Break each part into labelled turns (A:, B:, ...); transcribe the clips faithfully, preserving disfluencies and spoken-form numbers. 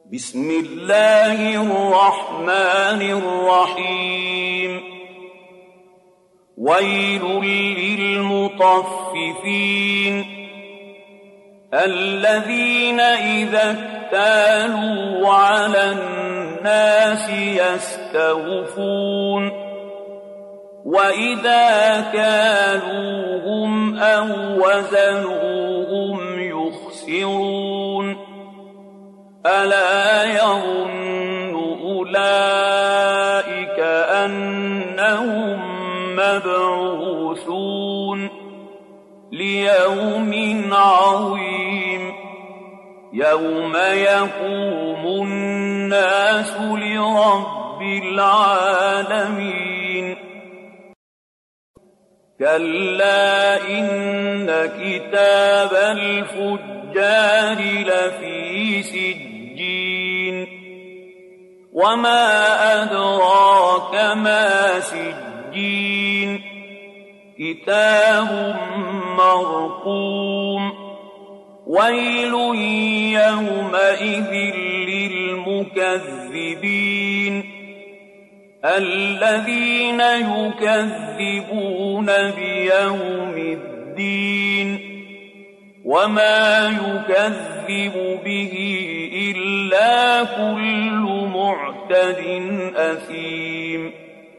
A: بسم الله الرحمن الرحيم ويل للمطففين الذين إذا اكتالوا على الناس يستوفون وإذا كالوهم أو وزنوهم يخسرون ألا يظن أولئك أنهم مبعوثون ليوم عظيم يوم يقوم الناس لرب العالمين كلا إن كتاب الفجار لفي سجين وما أدراك ما سجين كتاب مرقوم ويل يومئذ للمكذبين الذين يكذبون بيوم الدين وما يكذب به إلا كل معتد أثيم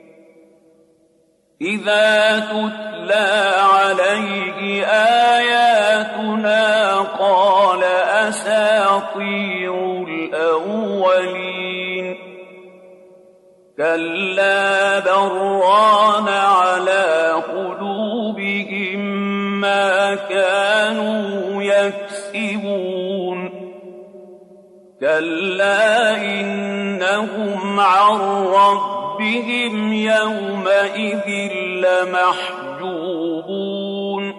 A: إذا تتلى عليه آياتنا قال أساطير الأولين كلا بران على قلوبهم ما كانوا يكسبون كلا إنهم عن ربهم يومئذ لمحجوبون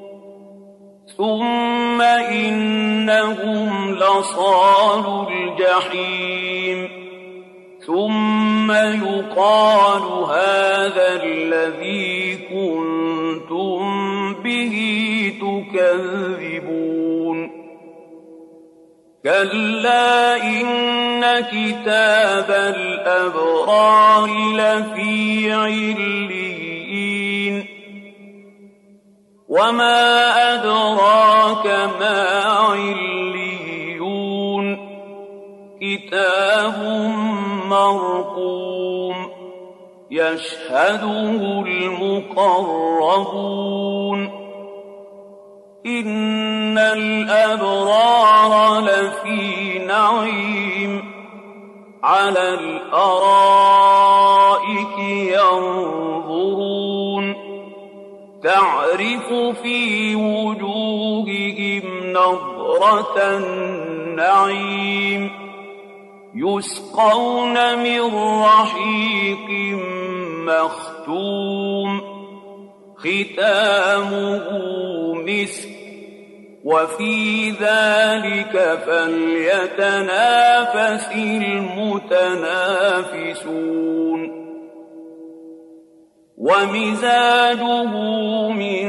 A: ثم إنهم لصالو الجحيم ثم يقال هذا الذي كنتم به تكذبون كلا إن كتاب الأبرار لفي عليين وما أدراك ما عليون كتاب مرقوم يشهده المقربون إن الأبرار لفي نعيم على الأرائك ينظرون تعرف في وجوههم نضرة النعيم يسقون من رحيق مختوم ختامه مسك وفي ذلك فليتنافس المتنافسون ومزاجه من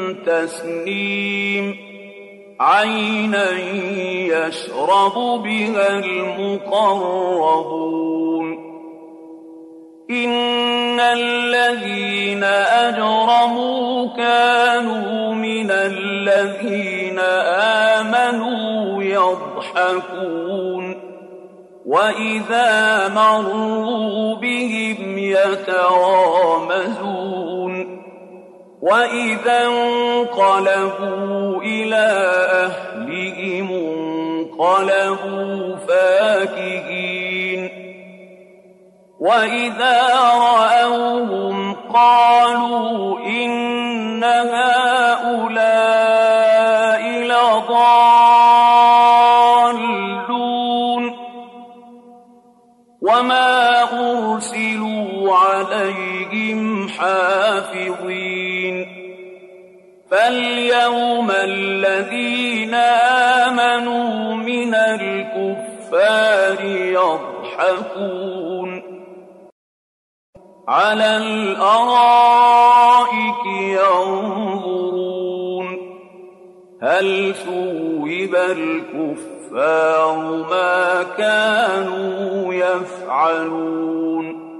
A: تسنيم عينا يشرب بها المقربون إن الذين أجرموا كانوا من الذين آمنوا يضحكون وإذا مروا بهم يتغامزون وإذا انقلبوا إلى أهلهم انقلبوا فاكهين وإذا رأوهم قالوا إن هؤلاء لضالون وما أرسلوا عليهم حافظين فاليوم الذين آمنوا من الكفار يضحكون على الأرائك ينظرون هل ثوب الكفار الْكُفَّارُ مَا كَانُوا يَفْعَلُونَ